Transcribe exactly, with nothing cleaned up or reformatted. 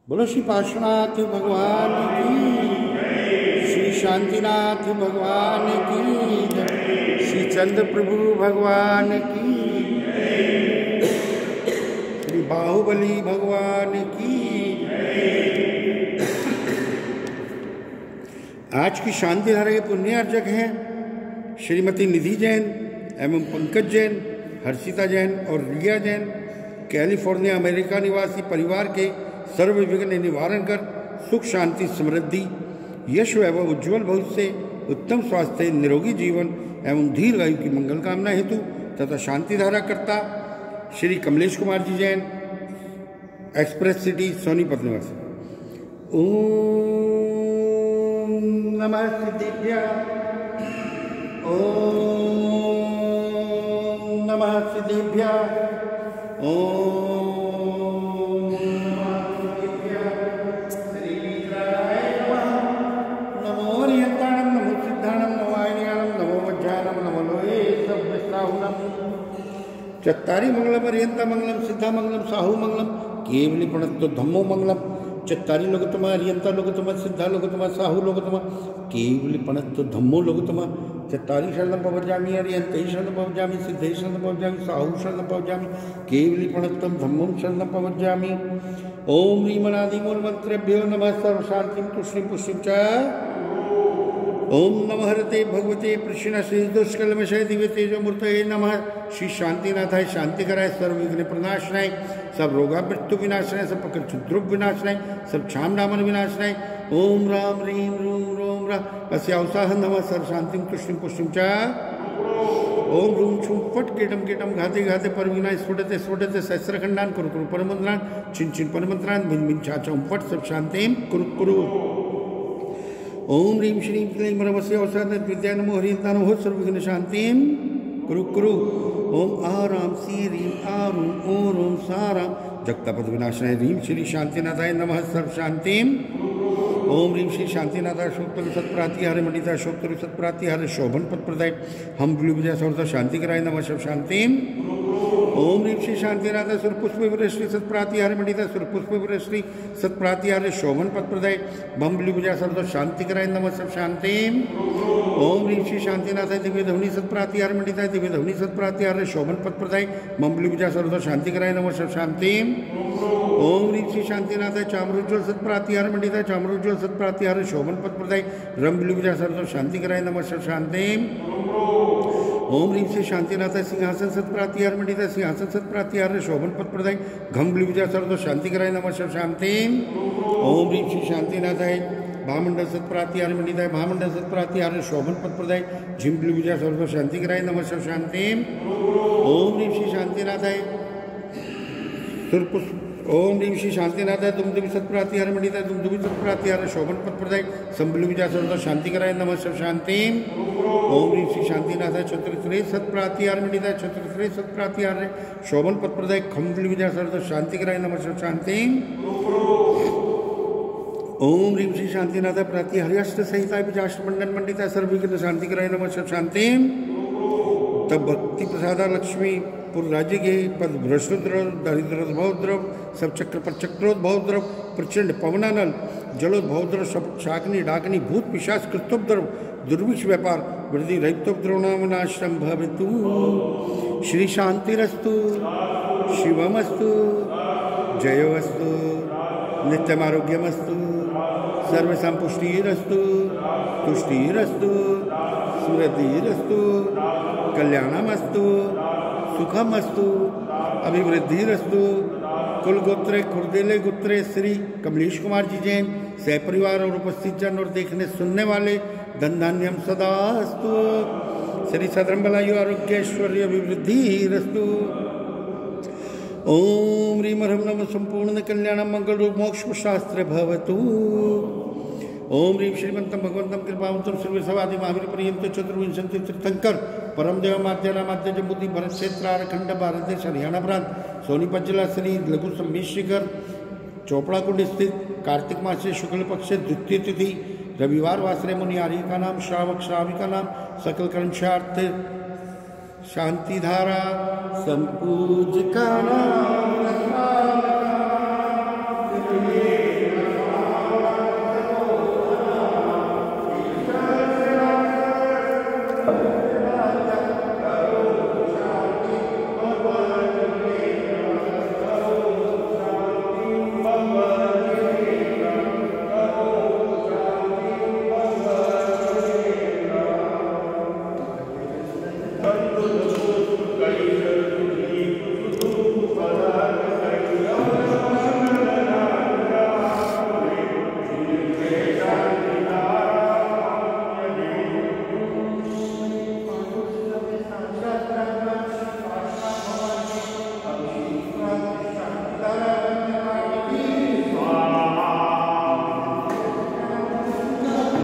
बोलो श्री पार्श्वनाथ भगवान की, श्री शांतिनाथ भगवान की, श्री चंद्र प्रभु भगवान की, श्री बाहुबली भगवान की। आज की शांति धारा के पुण्यार्चक हैं श्रीमती निधि जैन एवं पंकज जैन, हर्षिता जैन और रिया जैन। कैलिफोर्निया अमेरिका निवासी परिवार के सर्व विघ्न निवारण कर सुख शांति समृद्धि यश एवं उज्ज्वल भविष्य से उत्तम स्वास्थ्य निरोगी जीवन एवं दीर्घ आयु की मंगल कामना हेतु तथा शांति धारा करता श्री कमलेश कुमार जी जैन, एक्सप्रेस सिटी, सोनीपत निवासी। ओम नमः सिद्धिभ्या, ओम नमः सिद्धिभ्या, ओम चत्तारी मंगलम अर्यंता मंगलम सिद्धा मंगलम साहू मंगलम केवली प्रणतो धम्मो मंगलम। चत्तारी लोकतमा अर्यंता लोकतमा सिद्धा लोकतमा साहू लोकतमा केवली प्रणतो धम्मो लोकतमा। चत्तारी शरणं प्रव्रजामि अर्यन्ते शरणं प्रव्रजामि सिद्धे शरणं प्रव्रजामि साहू शरणं प्रव्रजामि केवली प्रणतं धम्मं शरणं प्रव्रजामि। ओम ह्रीं मूलमन्त्रेभ्यो नमः सर्वशान्तिं तुष्टिं पुष्टिं च। ओम नमः हरते भगवते प्रश्नश्री दुष्कलमशय दिव्य तेजो मूर्तये नमः। श्री शांतिनाथाय शांति कराय, सर्व विघ्न प्रनाशनाय, सब रोगा मृत्यु विनाशनाय, सब प्रकृति क्षुद्रुप विनाशनाय, सब क्षाम नामन विनाशनाय। ओम राम ह्रीं रूम रोम रा अस्यावसाह नमः सर्व शांतिं तुष्टिं पुष्टिं च। ओम रूम छुम फट कीटम कीटम घाते घाते परविनाय स्फुटते स्फुटते सहस्रखंडान कुरु कुरु परमंत्रान छिन छिन परमंत्रान भिन भिन छाचम फट सब शांतिं कुरु कुरु। ओम ह्रीं श्रीं क्लीं परमस्य अवसाद विद्या नमो ह्रीं नमो सर्वविघ्न शांतिं कुरु कुरु। ओम आराम सी ह्रीं आरूम ओम ओम साराम जगतापद विनाशनाय ह्रीं श्री शांतिनाथाय नमः सर्व शांतिं। ओम ह्रीं श्री शांतिनाथाय शोक्तरु सत्प्रातिहार मंडिता शोक्तरु सत्प्रातिहार शोभन पद प्रदाय हम विजय सर्वथा शांति कराय नमः सर्व शांतिं। ओम ह्रीं श्री शांतिनाथ सुरपुष्प विरश्री सत्प्रातिहार मंडिता सुरपुष्प विरश्री सत्प्रातिहार शोभन पद प्रदाय बम विजय सर्वथा शांति कराय नमः सर्व शांतिं। ओम ह्रीं श्री शांतिनाथ दिव्य धवनी सत्प्रातिहार मंडिता दिव्य धवनी सत्प्रातिहार शोभन पद प्रदाय बम विजय सर्वथा शांति कराय नमः सर्व शांतिं। ओम ह्रीं श्री शांतिनाथ चामरोज्वल सत्प्रातिहार मंडिता चामरोज्वल सत्प्रातिहार शोभन पद प्रदाय रम विजय सर्वथा शांति कराय नमः सर्व शांतिं। ओम ह्रीं श्री शांतिनाथ सिंहासन सत्प्रातिहार मंडिता सिंहासन सत्प्रातिहार शोभन पद प्रदाय घम विजय सर्वथा शांति कराय नमः सर्व शांतिं। ओम ह्रीं श्री शांतिनाथाय महामंडल सत्प्रातिहार मंडिताय महामंडल सत्प्रातिहार शोभन पद प्रदाय झिम विजय सर्वथा शांति कराय नमः सर्व शांतिं। ओम ह्रीं श्री शांतिनाथाय सुरपुष्प ओम ह्रीं श्री शांतिनाथाय दुमदुभि सत्प्रातिहार मंडिताय दुमदुभि सत्प्रातिहार शोभन पद प्रदाय संबल विजय सर्वथा शांति कराय नमः सर्व शांतिं। ओम ह्रीं श्री शांतिनाथाय चतुर्श्रेय सत्प्रातिहार मंडिताय चतुर्श्रेय सत्प्रातिहार शोभन पद प्रदाय खम्बल विजय सर्वथा शांति कराय नमः सर्व शांतिं। ओम ह्रीं श्री शांतिनाथाय प्रातिहार्याष्ट सहिताय बीजाष्टमंडन मंडिताय सर्वविघ्न शांति कराय नमः सर्व शांतिं। तब भक्ति प्रसादा लक्ष्मी पुर राज्य के पद भ्रष्टद्रव दरिद्रोद्भवद्रव सब चक्र पर चक्रोद्भवद्रव प्रचंड पवनानल जलोद्भवद्रव सब शाकनी डाकनी भूत पिशाच कृतोपद्रव दुर्भिक्ष व्यापार वृद्धि रहितोपद्रवनाशम भवतु। श्री शांतिरस्तु शिवमस्तु जयोस्तु नित्यमारोग्यमस्तु सर्वसां पुष्टिरस्तु तुष्टिरस्तु सुरधिरस्तु कल्याणमस्तु सुखमस्तु अभिवृद्धिरस्तु। कुल गोत्रे खुर्देले गोत्रे श्री कमलेश कुमार जी जैन सह परिवार और उपस्थित जन और देखने सुनने वाले धन धान्यम सदास्तु। श्री सदरम बलायु आरोग्य ऐश्वर्य अभिवृद्धिरस्तु। ओम ह्रीं ह्रीं नमः संपूर्ण कल्याण मंगल रूप मोक्ष शास्त्र भवतु। ओम ह्रीं श्रीमंतम भगवंतम कृपावंतम सर्वेशवादि महावीर पर्यंत चतुर्विंशति तीर्थंकर परम देव माध्य रामाध्य जम्बूति भरत क्षेत्र आरखंड भारत देश हरियाणा प्रांत सोनीपत जिला श्री लघु सम्मेशिखर चोपड़ा कुंड स्थित कार्तिक मास से शुक्ल पक्ष द्वितीय तिथि रविवार वासरे मुनि आर्य का नाम श्रावक श्राविका नाम सकल कर्मशार्थ शांति धारा संपूज का नाम।